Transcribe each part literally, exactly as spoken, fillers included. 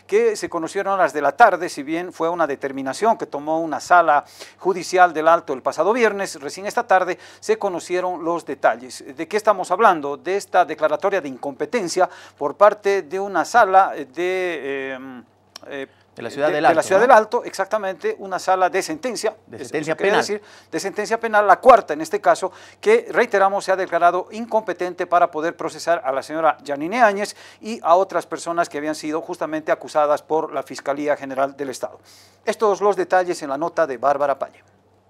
que se conocieron a las de la tarde, si bien fue una determinación que tomó una sala judicial del Alto el pasado viernes, recién esta tarde se conocieron los detalles. ¿De qué estamos hablando? De esta declaratoria de incompetencia por parte de una sala de... Eh, eh, De la ciudad de, del Alto. De la ciudad ¿no? del Alto, exactamente, una sala de sentencia, de sentencia penal. penal. Decir, de sentencia penal, la cuarta en este caso, que reiteramos se ha declarado incompetente para poder procesar a la señora Yanine Áñez y a otras personas que habían sido justamente acusadas por la Fiscalía General del Estado. Estos los detalles en la nota de Bárbara Palle.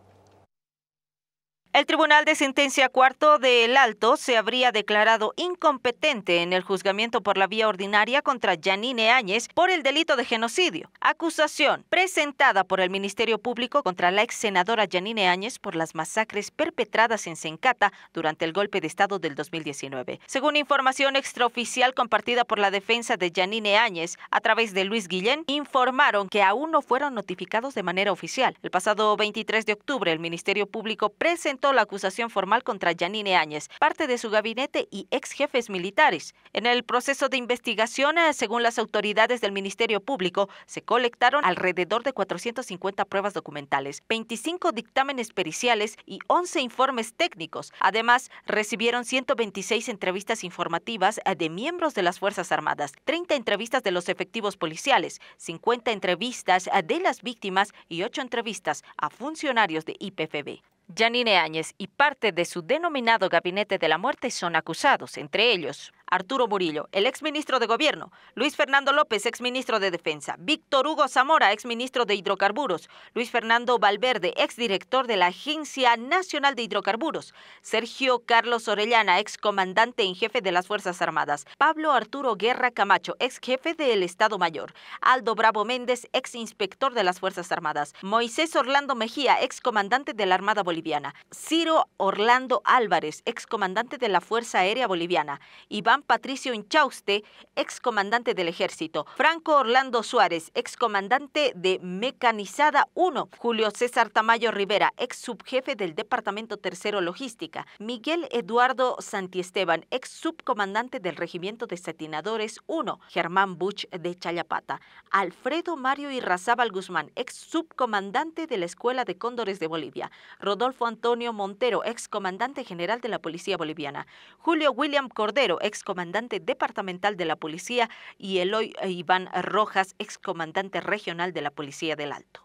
El Tribunal de Sentencia Cuarto del Alto se habría declarado incompetente en el juzgamiento por la vía ordinaria contra Yanine Áñez por el delito de genocidio. Acusación presentada por el Ministerio Público contra la ex senadora Yanine Áñez por las masacres perpetradas en Sencata durante el golpe de Estado del dos mil diecinueve. Según información extraoficial compartida por la defensa de Yanine Áñez a través de Luis Guillén, informaron que aún no fueron notificados de manera oficial. El pasado veintitrés de octubre, el Ministerio Público presentó la acusación formal contra Yanine Áñez, parte de su gabinete y ex jefes militares. En el proceso de investigación, según las autoridades del Ministerio Público, se colectaron alrededor de cuatrocientas cincuenta pruebas documentales, veinticinco dictámenes periciales y once informes técnicos. Además, recibieron ciento veintiséis entrevistas informativas de miembros de las Fuerzas Armadas, treinta entrevistas de los efectivos policiales, cincuenta entrevistas de las víctimas y ocho entrevistas a funcionarios de I P F B. Yanine Áñez y parte de su denominado Gabinete de la Muerte son acusados, entre ellos Arturo Murillo, el exministro de Gobierno, Luis Fernando López, exministro de Defensa, Víctor Hugo Zamora, exministro de Hidrocarburos, Luis Fernando Valverde, exdirector de la Agencia Nacional de Hidrocarburos, Sergio Carlos Orellana, excomandante en jefe de las Fuerzas Armadas, Pablo Arturo Guerra Camacho, ex jefe del Estado Mayor, Aldo Bravo Méndez, ex inspector de las Fuerzas Armadas, Moisés Orlando Mejía, excomandante de la Armada Boliviana, Ciro Orlando Álvarez, excomandante de la Fuerza Aérea Boliviana, Iván Patricio Inchauste, excomandante del Ejército, Franco Orlando Suárez, excomandante de Mecanizada uno, Julio César Tamayo Rivera, ex subjefe del Departamento Tercero Logística, Miguel Eduardo Santiesteban, ex subcomandante del Regimiento de Satinadores uno, Germán Buch de Chayapata, Alfredo Mario Irrazábal Guzmán, ex subcomandante de la Escuela de Cóndores de Bolivia, Rodolfo Antonio Montero, excomandante general de la Policía Boliviana, Julio William Cordero, ex comandante departamental de la policía, y Eloy Iván Rojas, excomandante regional de la Policía del Alto.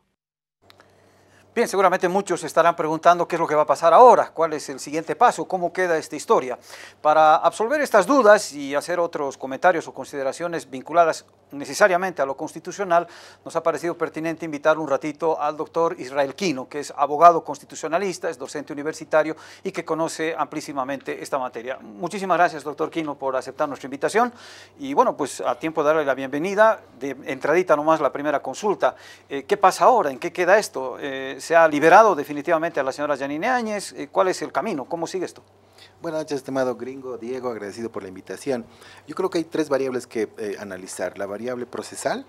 Bien, seguramente muchos se estarán preguntando qué es lo que va a pasar ahora, cuál es el siguiente paso, cómo queda esta historia. Para absolver estas dudas y hacer otros comentarios o consideraciones vinculadas necesariamente a lo constitucional, nos ha parecido pertinente invitar un ratito al doctor Israel Quino, que es abogado constitucionalista, es docente universitario y que conoce amplísimamente esta materia. Muchísimas gracias, doctor Quino, por aceptar nuestra invitación. Y bueno, pues a tiempo de darle la bienvenida, de entradita nomás la primera consulta. Eh, ¿Qué pasa ahora? ¿En qué queda esto? Eh, ¿Se ha liberado definitivamente a la señora Yanine Áñez? Eh, ¿Cuál es el camino? ¿Cómo sigue esto? Buenas noches, estimado gringo, Diego, agradecido por la invitación. Yo creo que hay tres variables que eh, analizar, la variable procesal,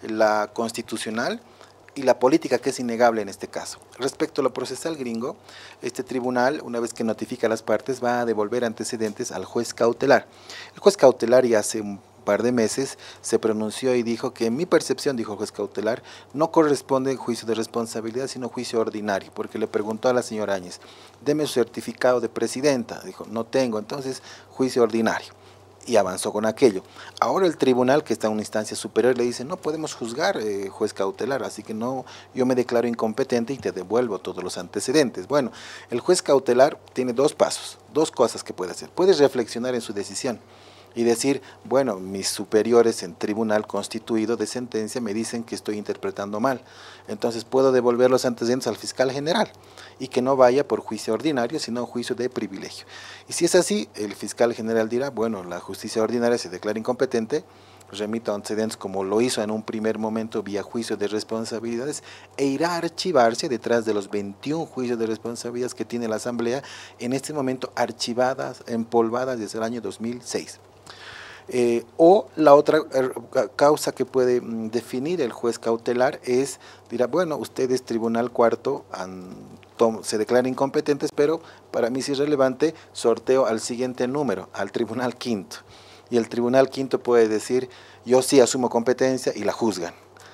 la constitucional y la política, que es innegable en este caso. Respecto a lo procesal, gringo, este tribunal, una vez que notifica a las partes, va a devolver antecedentes al juez cautelar. El juez cautelar ya hace un par de meses se pronunció y dijo que en mi percepción, dijo el juez cautelar, no corresponde juicio de responsabilidad sino juicio ordinario, porque le preguntó a la señora Áñez, deme su certificado de presidenta, dijo, no tengo, entonces juicio ordinario, y avanzó con aquello. Ahora el tribunal, que está en una instancia superior, le dice, no podemos juzgar, eh, juez cautelar, así que no, yo me declaro incompetente y te devuelvo todos los antecedentes. Bueno, el juez cautelar tiene dos pasos, dos cosas que puede hacer, puede reflexionar en su decisión y decir, bueno, mis superiores en tribunal constituido de sentencia me dicen que estoy interpretando mal, entonces puedo devolver los antecedentes al fiscal general y que no vaya por juicio ordinario, sino juicio de privilegio. Y si es así, el fiscal general dirá, bueno, la justicia ordinaria se declara incompetente, remito antecedentes como lo hizo en un primer momento vía juicio de responsabilidades e irá a archivarse detrás de los veintiún juicios de responsabilidades que tiene la Asamblea, en este momento archivadas, empolvadas desde el año dos mil seis. Eh, o la otra eh, causa que puede mm, definir el juez cautelar es, dirá, bueno, ustedes tribunal cuarto han, tom, se declaran incompetentes, pero para mí sí es relevante, sorteo al siguiente número, al tribunal quinto. y el tribunal quinto puede decir, yo sí asumo competencia y la juzgan.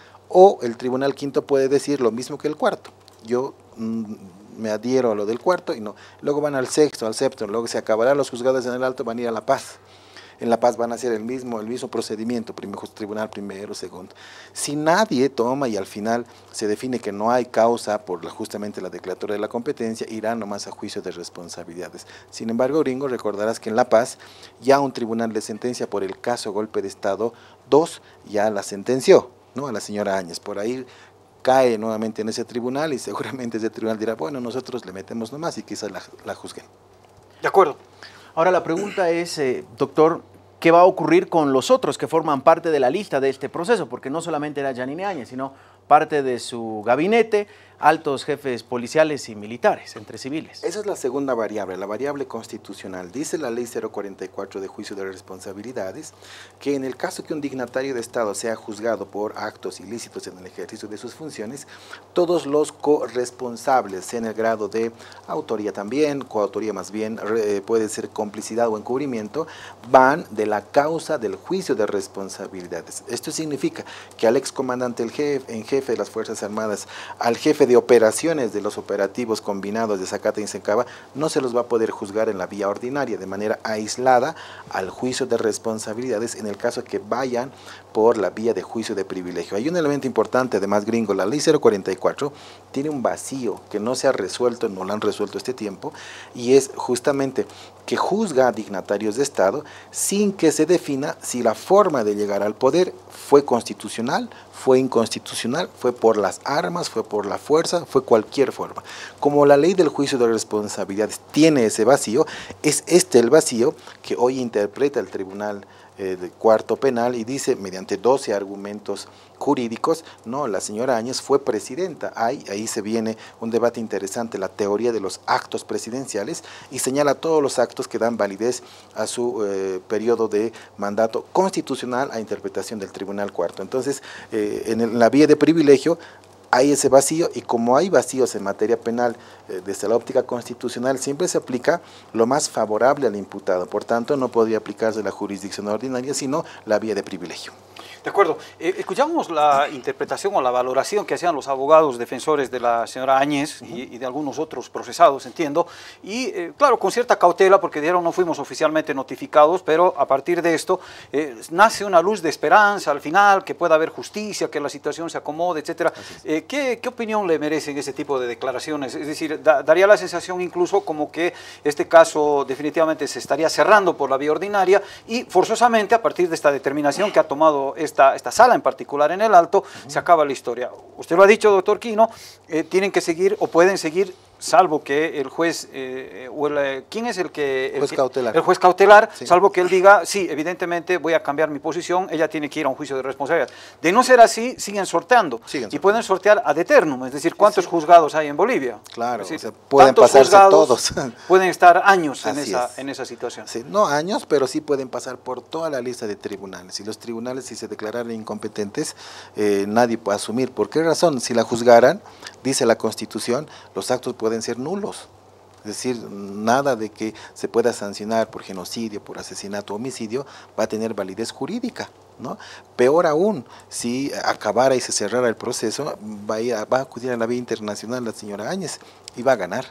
O el tribunal quinto puede decir lo mismo que el cuarto, yo mmm, me adhiero a lo del cuarto y no. Luego van al sexto, al séptimo, luego se acabarán los juzgados en el alto, van a ir a La Paz. En La Paz van a hacer el mismo, el mismo procedimiento, primero, tribunal primero, segundo. Si nadie toma y al final se define que no hay causa por la, justamente la declaratoria de la competencia, irán nomás a juicio de responsabilidades. Sin embargo, gringo, recordarás que en La Paz ya un tribunal de sentencia por el caso golpe de Estado dos ya la sentenció, ¿no? A la señora Áñez. Por ahí cae nuevamente en ese tribunal y seguramente ese tribunal dirá, bueno, nosotros le metemos nomás y quizás la, la juzguen. De acuerdo. Ahora la pregunta es, eh, doctor, ¿qué va a ocurrir con los otros que forman parte de la lista de este proceso? Porque no solamente era Yanine Áñez, sino parte de su gabinete, altos jefes policiales y militares, entre civiles. Esa es la segunda variable, la variable constitucional. Dice la ley cero cuarenta y cuatro de juicio de responsabilidades que en el caso que un dignatario de Estado sea juzgado por actos ilícitos en el ejercicio de sus funciones, todos los corresponsables, en el grado de autoría también, coautoría más bien, eh, puede ser complicidad o encubrimiento, van de la causa del juicio de responsabilidades. Esto significa que al excomandante el jefe, en jefe de las Fuerzas Armadas, al jefe de operaciones de los operativos combinados de Zacata y Sencaba, no se los va a poder juzgar en la vía ordinaria, de manera aislada al juicio de responsabilidades en el caso que vayan por la vía de juicio de privilegio. Hay un elemento importante, además, gringo, la ley cero cuarenta y cuatro tiene un vacío que no se ha resuelto, no lo han resuelto este tiempo, y es justamente que juzga a dignatarios de Estado sin que se defina si la forma de llegar al poder fue constitucional, fue inconstitucional, fue por las armas, fue por la fuerza, fue cualquier forma. Como la ley del juicio de responsabilidades tiene ese vacío, es este el vacío que hoy interpreta el Tribunal eh, de Cuarto Penal y dice, mediante doce argumentos jurídicos, no, la señora Áñez fue presidenta. Ahí, ahí se viene un debate interesante, la teoría de los actos presidenciales, y señala todos los actos que dan validez a su eh, periodo de mandato constitucional a interpretación del Tribunal Cuarto. Entonces, eh, en, el, en la vía de privilegio hay ese vacío, y como hay vacíos en materia penal eh, desde la óptica constitucional, siempre se aplica lo más favorable al imputado. Por tanto, no podría aplicarse la jurisdicción ordinaria, sino la vía de privilegio. De acuerdo. Eh, escuchamos la interpretación o la valoración que hacían los abogados defensores de la señora Áñez uh-huh. y, y de algunos otros procesados, entiendo, y eh, claro, con cierta cautela, porque dijeron no fuimos oficialmente notificados, pero a partir de esto eh, nace una luz de esperanza al final, que pueda haber justicia, que la situación se acomode, etcétera. Eh, ¿qué, ¿Qué opinión le merecen ese tipo de declaraciones? Es decir, da, daría la sensación incluso como que este caso definitivamente se estaría cerrando por la vía ordinaria y forzosamente a partir de esta determinación que ha tomado este Esta, esta sala en particular en el Alto, uh-huh. se acaba la historia. Usted lo ha dicho, doctor Quino, eh, tienen que seguir o pueden seguir, salvo que el juez, eh, o el, ¿quién es el que? El juez que, cautelar. El juez cautelar, sí. salvo que él diga, sí, evidentemente voy a cambiar mi posición, ella tiene que ir a un juicio de responsabilidad. De no ser así, siguen sorteando. Siguen sorteando. Y pueden sortear ad eternum, es decir, ¿cuántos sí. juzgados hay en Bolivia? Claro, es decir, o sea, pueden pasarse todos. Pueden estar años en esa, en esa situación. Sí, no años, pero sí pueden pasar por toda la lista de tribunales. Y los tribunales, si se declararan incompetentes, eh, nadie puede asumir. ¿Por qué razón? Si la juzgaran, dice la Constitución, los actos pueden ser nulos. Es decir, nada de que se pueda sancionar por genocidio, por asesinato, homicidio, va a tener validez jurídica, ¿no? Peor aún, si acabara y se cerrara el proceso, va a, ir a, va a acudir a la vía internacional la señora Áñez y va a ganar.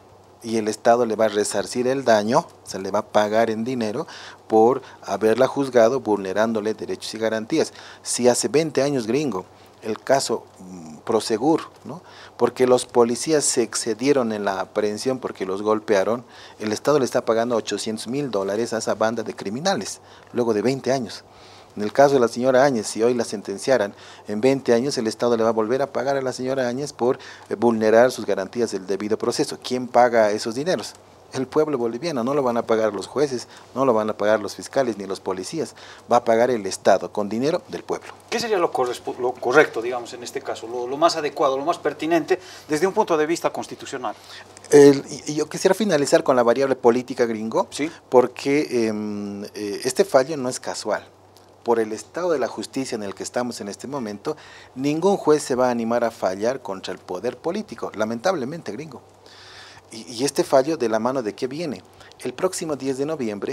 Y el Estado le va a resarcir el daño, se le va a pagar en dinero por haberla juzgado vulnerándole derechos y garantías. Si hace veinte años, gringo, el caso um, Prosegur, ¿no? Porque los policías se excedieron en la aprehensión porque los golpearon, el Estado le está pagando ochocientos mil dólares a esa banda de criminales, luego de veinte años. En el caso de la señora Áñez, si hoy la sentenciaran, en veinte años el Estado le va a volver a pagar a la señora Áñez por eh, vulnerar sus garantías del debido proceso. ¿Quién paga esos dineros? El pueblo boliviano. No lo van a pagar los jueces, no lo van a pagar los fiscales ni los policías, va a pagar el Estado con dinero del pueblo. ¿Qué sería lo, lo correcto, digamos, en este caso, lo, lo más adecuado, lo más pertinente desde un punto de vista constitucional? El, y yo quisiera finalizar con la variable política, gringo, ¿sí? Porque eh, eh, este fallo no es casual. Por el estado de la justicia en el que estamos en este momento, ningún juez se va a animar a fallar contra el poder político, lamentablemente, gringo. Y, y este fallo, ¿de la mano de qué viene? El próximo diez de noviembre,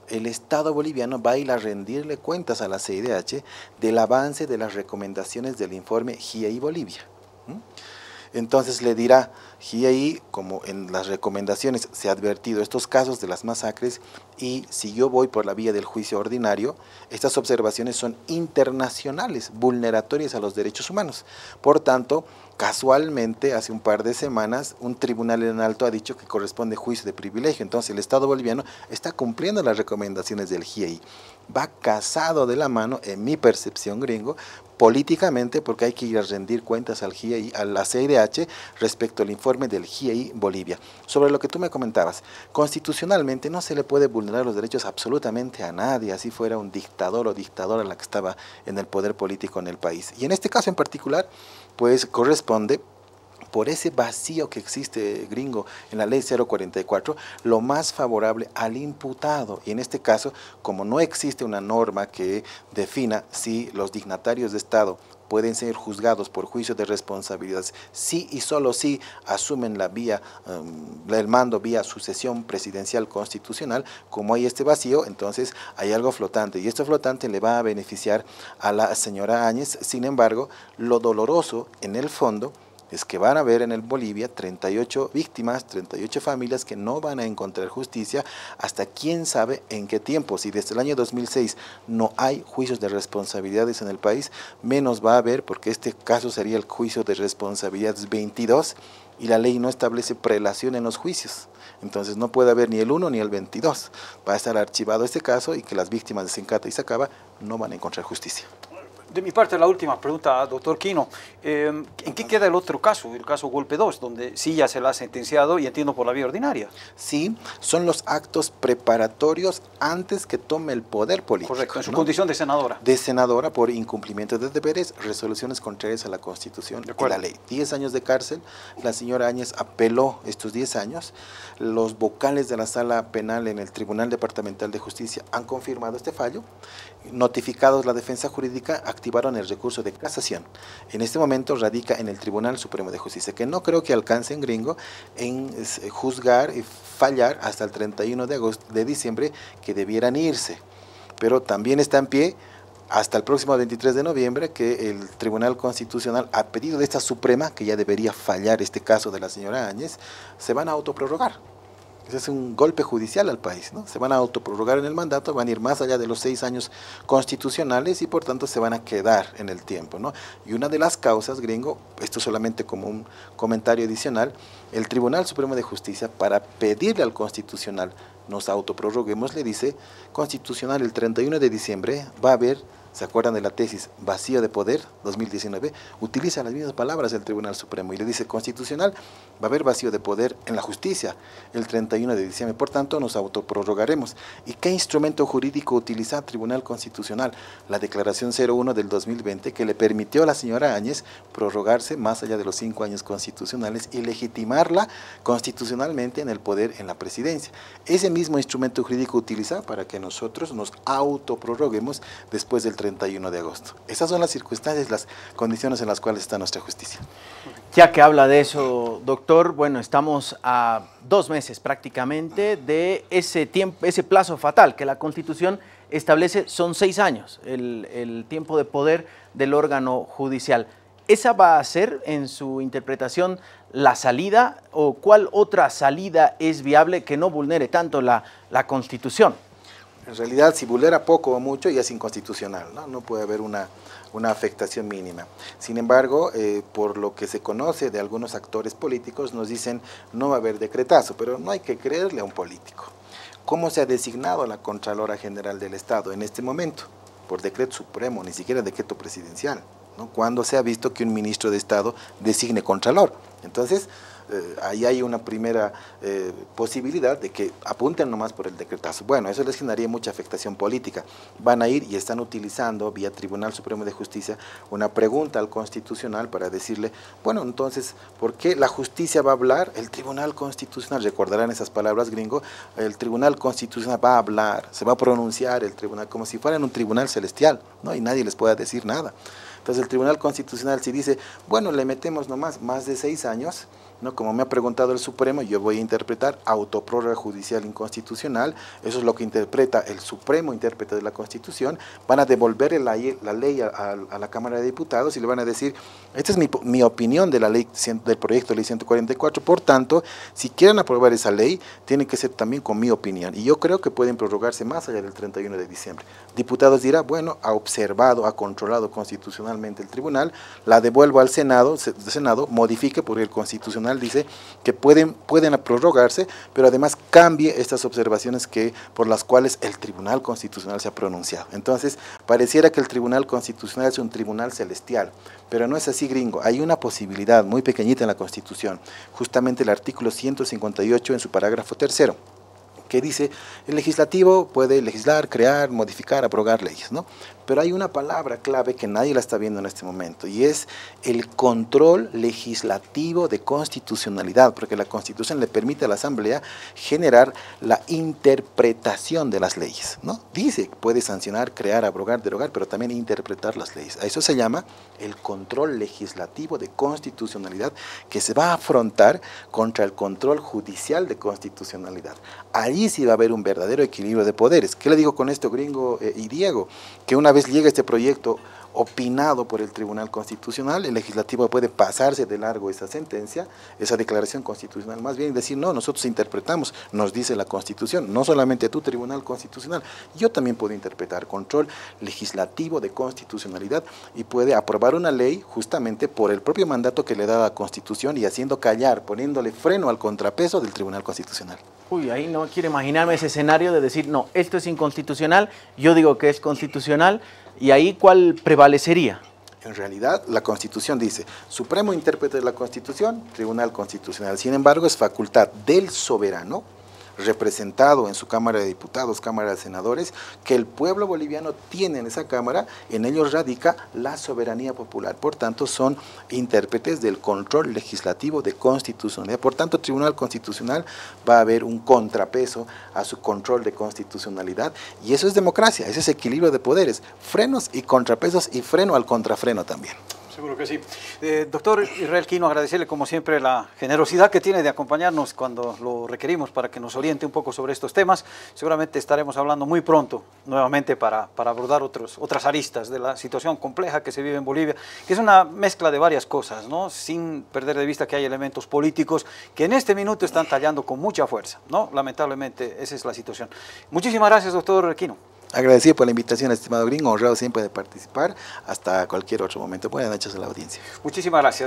el Estado boliviano va a ir a rendirle cuentas a la C I D H del avance de las recomendaciones del informe G I A I Bolivia. ¿Mm? Entonces le dirá, G I A I, como en las recomendaciones se ha advertido estos casos de las masacres, y si yo voy por la vía del juicio ordinario, estas observaciones son internacionales, vulneratorias a los derechos humanos. Por tanto, casualmente, hace un par de semanas, un tribunal en alto ha dicho que corresponde juicio de privilegio. Entonces, el Estado boliviano está cumpliendo las recomendaciones del G I A I. Va casado de la mano, en mi percepción, gringo, políticamente, porque hay que ir a rendir cuentas al G I A I, a la C I D H, respecto al informe del G I A I Bolivia. Sobre lo que tú me comentabas, constitucionalmente no se le puede vulnerar los derechos absolutamente a nadie, así fuera un dictador o dictadora la que estaba en el poder político en el país. Y en este caso en particular, pues corresponde, por ese vacío que existe, gringo, en la ley cero cuarenta y cuatro, lo más favorable al imputado. Y en este caso, como no existe una norma que defina si los dignatarios de Estado pueden ser juzgados por juicio de responsabilidades, sí y solo si asumen la vía, um, el mando vía sucesión presidencial constitucional, como hay este vacío, entonces hay algo flotante, y esto flotante le va a beneficiar a la señora Áñez. Sin embargo, lo doloroso en el fondo es que van a haber en el Bolivia treinta y ocho víctimas, treinta y ocho familias que no van a encontrar justicia hasta quién sabe en qué tiempo. Si desde el año dos mil seis no hay juicios de responsabilidades en el país, menos va a haber, porque este caso sería el juicio de responsabilidades veintidós, y la ley no establece prelación en los juicios. Entonces no puede haber ni el uno ni el veintidós. Va a estar archivado este caso, y que las víctimas de Sencata y Sacaba no van a encontrar justicia. De mi parte, la última pregunta, doctor Quino. Eh, ¿En qué queda el otro caso, el caso Golpe dos, donde sí ya se la ha sentenciado, y entiendo por la vía ordinaria? Sí, son los actos preparatorios antes que tome el poder político. Correcto, en su ¿no? condición de senadora. De senadora por incumplimiento de deberes, resoluciones contrarias a la Constitución y la ley. diez años de cárcel, la señora Áñez apeló estos diez años. Los vocales de la Sala Penal en el Tribunal Departamental de Justicia han confirmado este fallo. Notificados la defensa jurídica, activaron el recurso de casación. En este momento radica en el Tribunal Supremo de Justicia, que no creo que alcancen, gringo, en juzgar y fallar hasta el treinta y uno de agosto, de diciembre, que debieran irse. Pero también está en pie hasta el próximo veintitrés de noviembre, que el Tribunal Constitucional, a pedido de esta Suprema, que ya debería fallar este caso de la señora Áñez, se van a autoprorrogar. Ese es un golpe judicial al país, ¿no? Se van a autoprorrogar en el mandato, van a ir más allá de los seis años constitucionales, y por tanto se van a quedar en el tiempo, ¿no? Y una de las causas, gringo, esto solamente como un comentario adicional, el Tribunal Supremo de Justicia, para pedirle al Constitucional nos autoprorroguemos, le dice: Constitucional, el treinta y uno de diciembre va a haber, ¿se acuerdan de la tesis Vacío de Poder dos mil diecinueve? Utiliza las mismas palabras del Tribunal Supremo y le dice: Constitucional, va a haber vacío de poder en la justicia el treinta y uno de diciembre, por tanto nos autoprorrogaremos. ¿Y qué instrumento jurídico utiliza el Tribunal Constitucional? La Declaración cero uno del dos mil veinte, que le permitió a la señora Áñez prorrogarse más allá de los cinco años constitucionales y legitimarla constitucionalmente en el poder en la presidencia. Ese mismo instrumento jurídico utiliza para que nosotros nos autoprorroguemos después del treinta y uno de agosto. Esas son las circunstancias, las condiciones en las cuales está nuestra justicia. Ya que habla de eso, doctor, bueno, estamos a dos meses prácticamente de ese tiempo, ese plazo fatal que la Constitución establece, son seis años, el, el tiempo de poder del órgano judicial. ¿Esa va a ser, en su interpretación, la salida, o cuál otra salida es viable que no vulnere tanto la, la Constitución? En realidad, si vulnera poco o mucho, ya es inconstitucional, ¿no? No puede haber una, una afectación mínima. Sin embargo, eh, por lo que se conoce de algunos actores políticos, nos dicen no va a haber decretazo, pero no hay que creerle a un político. ¿Cómo se ha designado la Contralora General del Estado en este momento? Por decreto supremo, ni siquiera decreto presidencial, ¿no? Cuando se ha visto que un ministro de Estado designe Contralor. Entonces, eh, ahí hay una primera eh, posibilidad de que apunten nomás por el decretazo. Bueno, eso les generaría mucha afectación política. Van a ir y están utilizando vía Tribunal Supremo de Justicia una pregunta al Constitucional para decirle, bueno, entonces, ¿por qué la justicia va a hablar? El Tribunal Constitucional, recordarán esas palabras, gringo, el Tribunal Constitucional va a hablar, se va a pronunciar el tribunal, como si fuera en un tribunal celestial, ¿no? Y nadie les pueda decir nada. Entonces el Tribunal Constitucional, si dice, bueno, le metemos nomás más de seis años, ¿no? Como me ha preguntado el Supremo, yo voy a interpretar autoprórroga judicial inconstitucional, eso es lo que interpreta el Supremo intérprete de la Constitución, van a devolver la, la ley a, a, a la Cámara de Diputados y le van a decir, esta es mi, mi opinión de la ley, del proyecto de ley ciento cuarenta y cuatro, por tanto, si quieren aprobar esa ley, tiene que ser también con mi opinión, y yo creo que pueden prorrogarse más allá del treinta y uno de diciembre. Diputados dirá, bueno, ha observado, ha controlado constitucionalmente el tribunal, la devuelvo al Senado, el Senado modifique porque el Constitucional dice que pueden, pueden prorrogarse, pero además cambie estas observaciones que, por las cuales el Tribunal Constitucional se ha pronunciado. Entonces, pareciera que el Tribunal Constitucional es un tribunal celestial, pero no es así, gringo. Hay una posibilidad muy pequeñita en la Constitución, justamente el artículo ciento cincuenta y ocho en su parágrafo tercero, que dice, el legislativo puede legislar, crear, modificar, abrogar leyes, ¿no? Pero hay una palabra clave que nadie la está viendo en este momento, y es el control legislativo de constitucionalidad, porque la Constitución le permite a la Asamblea generar la interpretación de las leyes, ¿no? Dice que puede sancionar, crear, abrogar, derogar, pero también interpretar las leyes. A eso se llama el control legislativo de constitucionalidad, que se va a afrontar contra el control judicial de constitucionalidad. Ahí sí va a haber un verdadero equilibrio de poderes. ¿Qué le digo con esto, gringo eh, y Diego? Que una vez llega este proyecto opinado por el Tribunal Constitucional, el legislativo puede pasarse de largo esa sentencia, esa declaración constitucional, más bien decir, no, nosotros interpretamos, nos dice la Constitución, no solamente tu Tribunal Constitucional, yo también puedo interpretar control legislativo de constitucionalidad y puede aprobar una ley justamente por el propio mandato que le da la Constitución y haciendo callar, poniéndole freno al contrapeso del Tribunal Constitucional. Uy, ahí no quiero imaginarme ese escenario de decir, no, esto es inconstitucional, yo digo que es constitucional, y ahí ¿cuál prevalecería? En realidad, la Constitución dice, Supremo intérprete de la Constitución, Tribunal Constitucional. Sin embargo, es facultad del soberano, representado en su Cámara de Diputados, Cámara de Senadores, que el pueblo boliviano tiene en esa Cámara, en ellos radica la soberanía popular. Por tanto, son intérpretes del control legislativo de constitucionalidad. Por tanto, Tribunal Constitucional va a haber un contrapeso a su control de constitucionalidad, y eso es democracia, ese es equilibrio de poderes, frenos y contrapesos y freno al contrafreno también. Seguro que sí. Eh, doctor Israel Quino, agradecerle como siempre la generosidad que tiene de acompañarnos cuando lo requerimos para que nos oriente un poco sobre estos temas. Seguramente estaremos hablando muy pronto nuevamente para, para abordar otros, otras aristas de la situación compleja que se vive en Bolivia, que es una mezcla de varias cosas, ¿no? Sin perder de vista que hay elementos políticos que en este minuto están tallando con mucha fuerza, ¿no? Lamentablemente esa es la situación. Muchísimas gracias, doctor Quino. Agradecido por la invitación, estimado gringo, honrado siempre de participar, hasta cualquier otro momento. Buenas noches a la audiencia. Muchísimas gracias.